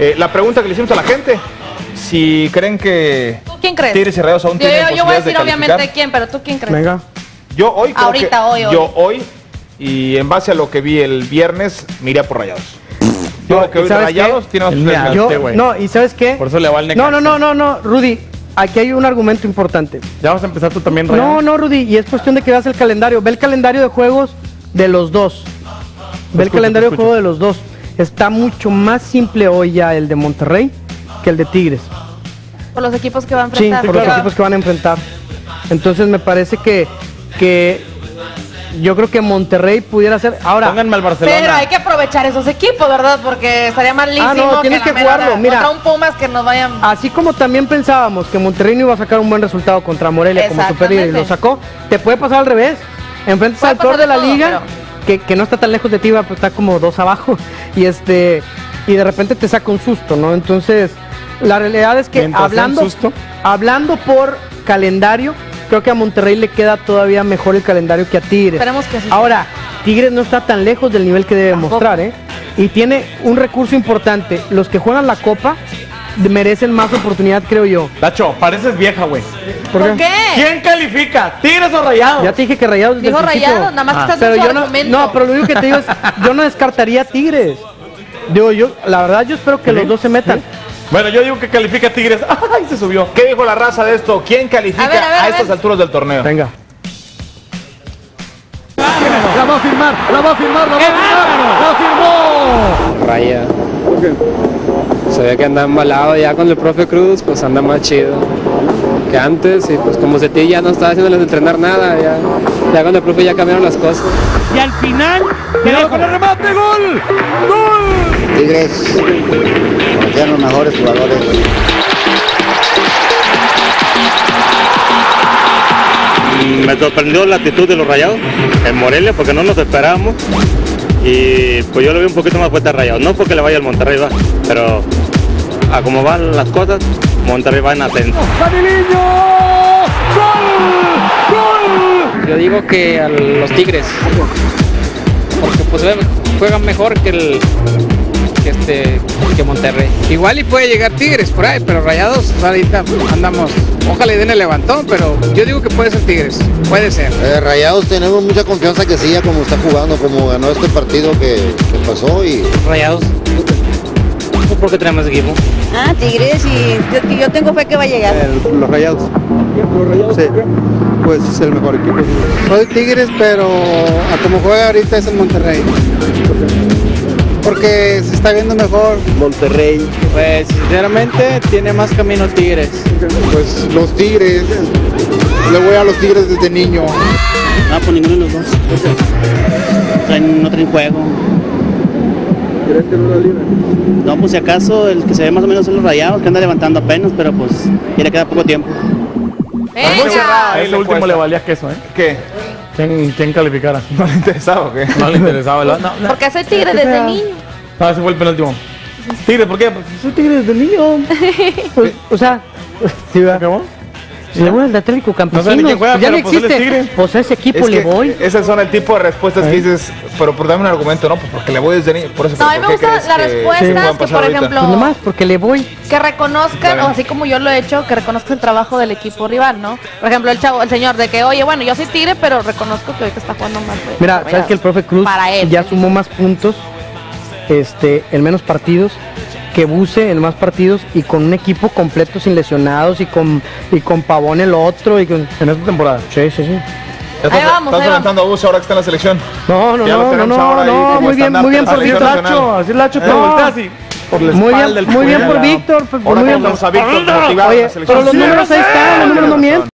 La pregunta que le hicimos a la gente, si creen que ¿Quién crees? Tigres y Rayados aún tienen Yo voy a posibilidades de decir calificar. obviamente quién, pero ¿tú quién crees? Venga. Yo hoy creo Ahorita, hoy. y en base a lo que vi el viernes, me iría por Rayados. Yo creo que hoy Rayados tiene más posibilidades. No, ¿y sabes qué? Por eso le va al Necaxa. No, Rudy, aquí hay un argumento importante. Ya vas a empezar tú también, Rayados. No, Rudy, y es cuestión de que veas el calendario. Ve el calendario de juegos de los dos. Ve el calendario de juego de los dos. Está mucho más simple hoy ya el de Monterrey que el de Tigres. Por los equipos que van a Sí, enfrentar. por los equipos que van a enfrentar. Entonces me parece que yo creo que Monterrey pudiera ser. Ahora, pónganme al Barcelona. Pero hay que aprovechar esos equipos, ¿verdad? Porque estaría malísimo tienes que jugarlo. Mira, contra un Pumas que nos vayan. así como también pensábamos que Monterrey no iba a sacar un buen resultado contra Morelia como superior y lo sacó, te puede pasar al revés. Enfrentas al peor de la liga, que no está tan lejos de ti, pero está como 2 abajo, y de repente te saca un susto, ¿no? Entonces, la realidad es que hablando por calendario, creo que a Monterrey le queda todavía mejor el calendario que a Tigres. Esperemos que así sea. Ahora, Tigres no está tan lejos del nivel que debe mostrar, ¿eh? Y tiene un recurso importante. Los que juegan la Copa merecen más oportunidad, creo yo. Nacho, pareces vieja, güey. ¿Por qué? ¿Quién califica? ¿Tigres o Rayados? Ya te dije que Rayados desde Dijo el principio. Rayados, nada más que estás Pero en su yo argumento. no, pero lo único que te digo es, yo no descartaría a Tigres. Digo, la verdad yo espero que los dos se metan. Bueno, yo digo que califica a Tigres. ¡Ay, se subió! ¿Qué dijo la raza de esto? ¿Quién califica a estas alturas del torneo? Venga. La va a firmar, la firmó. Raya. Se ve que anda embalado ya con el profe Cruz, pues anda más chido que antes, y pues como Setí ya no estaba haciéndoles entrenar nada, ya con el profe ya cambiaron las cosas. Y al final, cuidado con el remate, gol. ¡Gol! Tigres, tienen los mejores jugadores. Me sorprendió la actitud de los Rayados en Morelia porque no nos esperábamos, y pues yo lo vi un poquito más fuerte a Rayados, no porque le vaya al Monterrey, pero a cómo van las cosas, Monterrey va en ascenso. ¡Vaniliño! ¡Gol! ¡Gol! Yo digo que a los Tigres, porque pues juegan mejor que Monterrey. Igual y puede llegar Tigres por ahí, pero Rayados ahorita andamos, ojalá y den el levantón, pero yo digo que puede ser Tigres, puede ser. Rayados tenemos mucha confianza que siga como está jugando, como ganó este partido que pasó. Y Rayados, porque tenemos equipo. Tigres, y yo tengo fe que va a llegar. Los Rayados. Sí, pues es el mejor equipo. Soy Tigres, pero a como juega ahorita es el Monterrey. Porque se está viendo mejor. Monterrey. Pues sinceramente tiene más camino Tigres. Pues los Tigres. Le voy a los Tigres desde niño. No, pues ninguno de los dos. No traen juego. ¿Crees que no la libran? No, pues si acaso el que se ve más o menos son los Rayados, que anda levantando apenas, pero pues ya le queda poco tiempo. Muy cerrada. A ese último le valía queso, ¿eh? ¿Qué? ¿Quién calificara? ¿No le interesaba o qué? No le interesaba, ¿verdad? No, Porque soy Tigre desde niño. No, ese fue el penúltimo. ¿Tigres por qué? Pues, Soy Tigres desde niño. Pues, o sea, ¿sí, verdad? ¿Acabó? Le voy al Atlético Campesinos. No sé ni quién juega, ya no pero pues él es existe. Tigre. Pues a ese equipo le voy. Esas son el tipo de respuestas que dices, pero por darme un argumento, ¿no? Pues porque le voy desde niño. Por eso, No, a mí me gustan las respuestas que, por ejemplo, Pues nomás porque le voy. que reconozcan, o así como yo lo he hecho, que reconozcan el trabajo del equipo rival, ¿no? Por ejemplo, el señor de que, oye, bueno, yo soy Tigre, pero reconozco que ahorita está jugando más. Mira, sabes que el profe Cruz Para él. ya sumó más puntos, en menos partidos, que Buse en más partidos, y con un equipo completo sin lesionados, y con Pavón el otro, y con... En esta temporada. Sí. Estás levantando a Bus ahora que está en la selección. No, muy bien por Víctor Lacho, así Lacho, así. Por la muy espalda bien por Víctor, muy bien. Vamos a Víctor motivado en la Oye, selección. pero los números ahí están, los números no mienten.